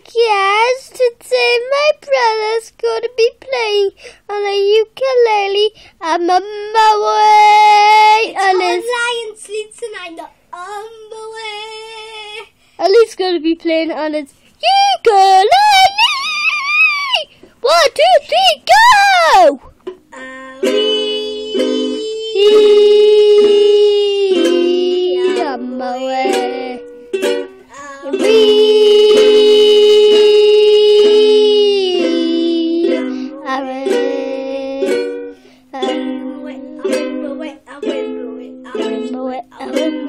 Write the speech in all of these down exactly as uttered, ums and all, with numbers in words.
Yes, today my brother's going to be playing on a ukulele. I'm on my way. It's Lion Sleep tonight. On the way. Ali's going to be playing on his ukulele. One, two, three, go! Ali, on my way. Ali.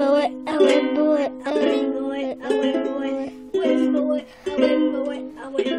I win, boy, I win, boy, I win, boy, I win, boy, I win.